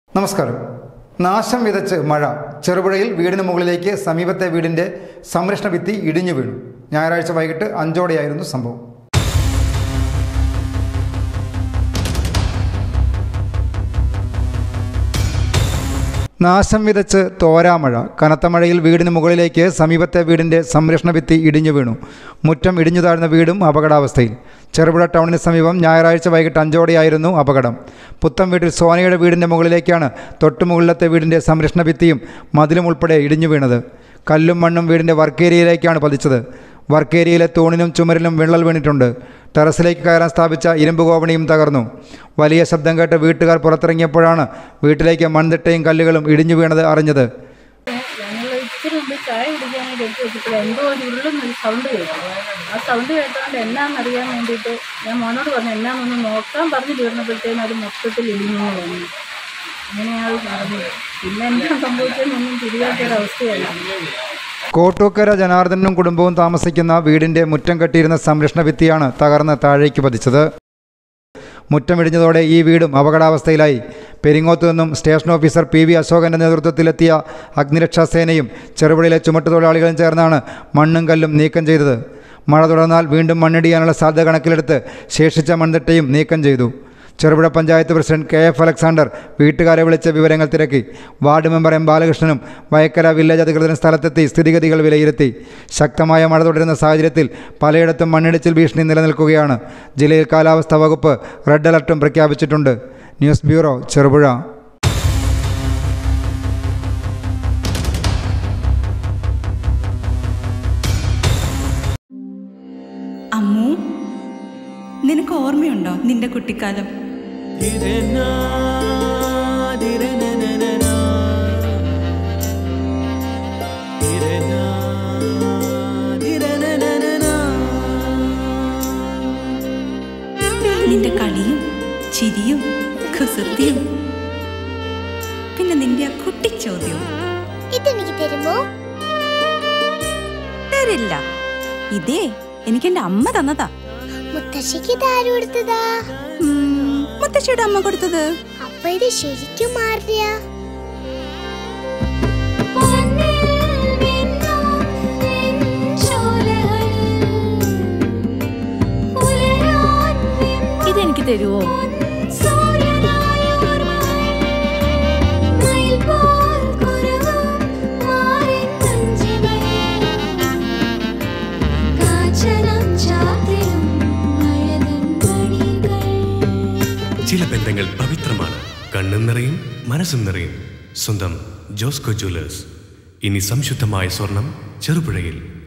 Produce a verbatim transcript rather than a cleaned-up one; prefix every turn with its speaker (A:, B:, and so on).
A: നമസ്കാരം. നാശം വിതച്ച് മഴ. ചെറുപുഴയിൽ വീടിന് മുകളിലേക്ക് സമീപത്തെ വീടിൻ്റെ സംരക്ഷണ ഭിത്തി ഇടിഞ്ഞു വീണു. ഞായറാഴ്ച വൈകിട്ട് അഞ്ചോടെയായിരുന്നു സംഭവം. നാശം വിതച്ച് തോരാമഴ. കനത്ത മഴയിൽ വീടിന് മുകളിലേക്ക് സമീപത്തെ വീടിൻ്റെ സംരക്ഷണ ഭിത്തി ഇടിഞ്ഞു വീണു. മുറ്റം ഇടിഞ്ഞു താഴ്ന്ന വീടും അപകടാവസ്ഥയിൽ. ചെറുപുഴ ടൗണിന് സമീപം ഞായറാഴ്ച വൈകിട്ട് അഞ്ചോടെയായിരുന്നു അപകടം. പുത്തം വീട്ടിൽ സോനയുടെ വീടിൻ്റെ മുകളിലേക്കാണ് തൊട്ടുമുകളിലത്തെ വീടിൻ്റെ സംരക്ഷണ ഭിത്തിയും മതിലും ഉൾപ്പെടെ ഇടിഞ്ഞു വീണത്. കല്ലും മണ്ണും വീടിൻ്റെ വർക്ക് ഏരിയയിലേക്കാണ് പതിച്ചത്. വർക്ക് ഏരിയയിലെ തൂണിനും ചുമരിലും വിള്ളൽ വീണിട്ടുണ്ട്. ടെറസിലേക്ക് കയറാൻ സ്ഥാപിച്ച ഇരുമ്പ് കോവണിയും തകർന്നു. വലിയ ശബ്ദം കേട്ട് വീട്ടുകാർ പുറത്തിറങ്ങിയപ്പോഴാണ് വീട്ടിലേക്ക് മൺതിട്ടയും കല്ലുകളും ഇടിഞ്ഞു വീണത് അറിഞ്ഞത്.
B: ഞങ്ങൾ ഇത്തിരി മുമ്പ് ചായ കുടിക്കാനായിട്ട് എടുത്ത് വെച്ചിട്ട് എന്തോ ഒരു ഉരുളുന്നൊരു സൗണ്ട് കേട്ടു. ആ സൗണ്ട് കേട്ടതുകൊണ്ട് എന്നാണെന്നറിയാൻ വേണ്ടിയിട്ട് ഞാൻ മോനോട് പറഞ്ഞു എന്നാന്നൊന്ന് നോക്കാൻ പറഞ്ഞു തീർന്നപ്പോഴത്തേനും അത് മൊത്തത്തിൽ ഇടിഞ്ഞു വന്നു. അങ്ങനെയാണ് പറഞ്ഞത്. പിന്നെ എന്താ സംഭവിച്ചതെന്നൊന്നും തിരിയാത്തൊരവസ്ഥയായിരുന്നു.
A: കോട്ടൂക്കര ജനാർദ്ദനും കുടുംബവും താമസിക്കുന്ന വീടിൻ്റെ മുറ്റം കെട്ടിയിരുന്ന സംരക്ഷണ ഭിത്തിയാണ് തകർന്ന് താഴേക്ക് പതിച്ചത്. മുറ്റമിടിഞ്ഞതോടെ ഈ വീടും അപകടാവസ്ഥയിലായി. പെരിങ്ങോത്തു നിന്നും സ്റ്റേഷൻ ഓഫീസർ പി വി അശോകൻ്റെ നേതൃത്വത്തിലെത്തിയ അഗ്നിരക്ഷാസേനയും ചെറുപുഴയിലെ ചുമട്ടുതൊഴിലാളികളും ചേർന്നാണ് മണ്ണും കല്ലും നീക്കം ചെയ്തത്. മഴ തുടർന്നാൽ വീണ്ടും മണ്ണിടിയാനുള്ള സാധ്യത കണക്കിലെടുത്ത് ശേഷിച്ച മൺതിട്ടയും നീക്കം ചെയ്തു. Cherupuzha panchayat president K F Alexander വീട്ടുകാരെ വിളിച്ച വിവരങ്ങൾ തിരക്കി. വാർഡ് മെമ്പർ എം ബാലകൃഷ്ണനും വയക്കര വില്ലേജ് അധികൃതരും സ്ഥലത്തെത്തി സ്ഥിതിഗതികൾ വിലയിരുത്തി. ശക്തമായ മഴ തുടരുന്ന സാഹചര്യത്തിൽ പലയിടത്തും മണ്ണിടിച്ചിൽ ഭീഷണി നിലനിൽക്കുകയാണ്. ജില്ലയിൽ കാലാവസ്ഥാ വകുപ്പ് റെഡ് അലർട്ടും പ്രഖ്യാപിച്ചിട്ടുണ്ട്. News bureau, Cherupuzha.
C: അമ്മു, നിനക്ക് ഓർമ്മയുണ്ടോ നിന്റെ കുട്ടിക്കാലം? നിന്റെ കളിയും ചിരിയും കുസൃതിയും പിന്നെ നിന്റെ ആ കുട്ടിച്ചോദ്യവും.
D: ഇതെനിക്ക് തരുമോ?
C: തരില്ല. ഇതേ എനിക്ക് എന്റെ അമ്മ തന്നതാ.
D: മുത്തശ്ശിക്ക് ഇതാര് കൊടുത്തതാ?
C: മുത്തശ്ശിയുടെ അമ്മ കൊടുത്തത്.
D: അപ്പൊ ഇത് ശരിക്കും മാറിയ?
B: ഇതെനിക്ക് തരുമോ?
E: ചില ബന്ധങ്ങൾ പവിത്രമാണ്. കണ്ണും നിറയും മനസ്സും നിറയും. സ്വന്തം ജോസ്കോ ജ്വല്ലേഴ്സ്. ഇനി സംശുദ്ധമായ സ്വർണം ചെറുപുഴയിൽ.